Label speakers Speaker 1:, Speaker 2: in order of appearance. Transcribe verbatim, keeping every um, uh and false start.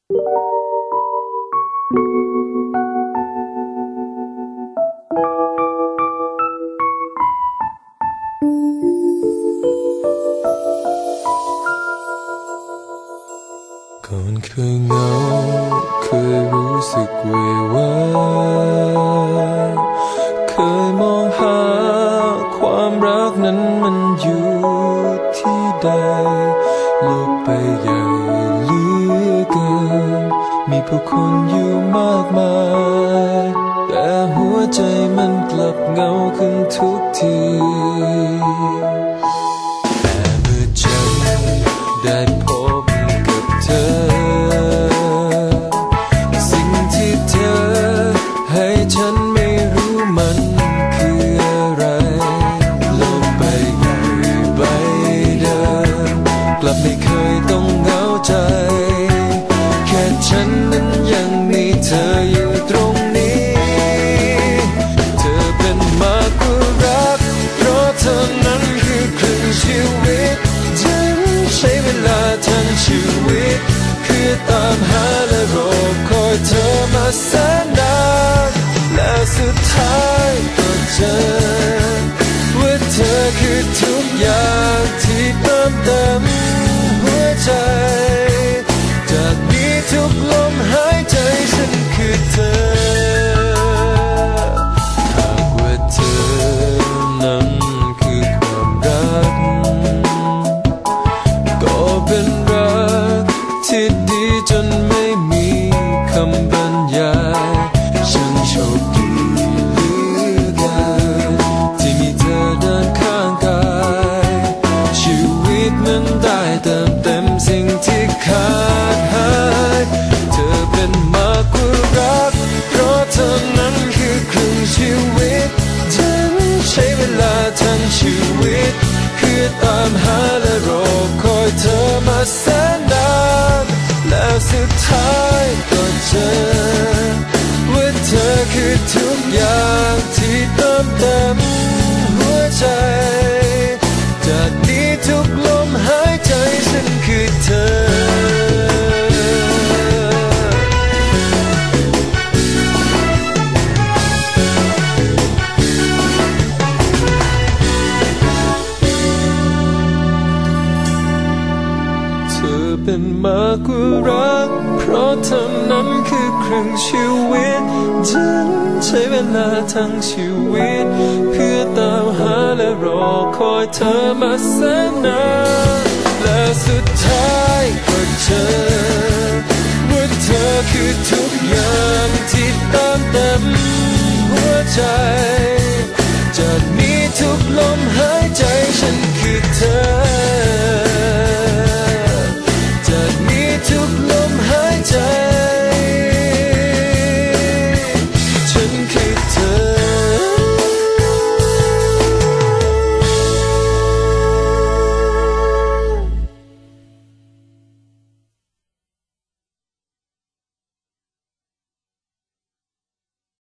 Speaker 1: ก่อนเคยเหงาเคยรู้สึกเววาเคยมองหาความรักนั้นมันอยู่ที่ใดโลกใบใหญ่เหลือเกินมีผู้คนอยู่มากมายแต่หัวใจมันกลับเหงาขึ้นทุกทีแต่เมื่อฉันได้พบกับเธอสิ่งที่เธอให้ฉันไม่รู้มันคืออะไรโลกใบใหญ่ใบเดิมกลับไม่เคยต้องเหงาใจแค่ฉันนั้นยังมีเธออยู่ตรงนี้เธอเป็นมากกว่ารักเพราะเธอนั้นคือครึ่งชีวิตฉันใช้เวลาทั้งชีวิตเพื่อตามหาและรอคอยเธอมาแสนนานแล้วสุดท้ายก็เจอว่าเธอคือทุกอย่างที่เติมเต็มหัวใจจากนี้ทุกลมหายใจฉันคือเธอหากว่าเธอนั้นคือความรักก็เป็นรักที่ดีจนไม่มีคำบรรยายฉันโชคดีเหลือเกินที่มีเธอเดินข้างกายชีวิตนั้นได้เติมเต็มสิ่งที่ขาดหายเธอเป็นมากกว่ารักเพราะเธอนั้นคือครึ่งชีวิตฉันใช้เวลาทั้งชีวิตเพื่อตามหาและรอคอยเธอมาแสนนานแล้วสุดท้ายก็เจอว่าเธอคือทุกอย่างที่เติมเต็มหัวใจจากนี้ทุกลมหายใจฉันคือเธอเป็นมากกว่ารักเพราะเธอนั้นคือครึ่งชีวิตฉันใช้เวลาทั้งชีวิตเพื่อตามหาและรอคอยเธอมาแสนนานและสุดท้ายก็เจอว่าเธอคือทุกอย่างที่เติมเต็มหัวใจจากนี้ทุกลมหายใจฉันคือเธอ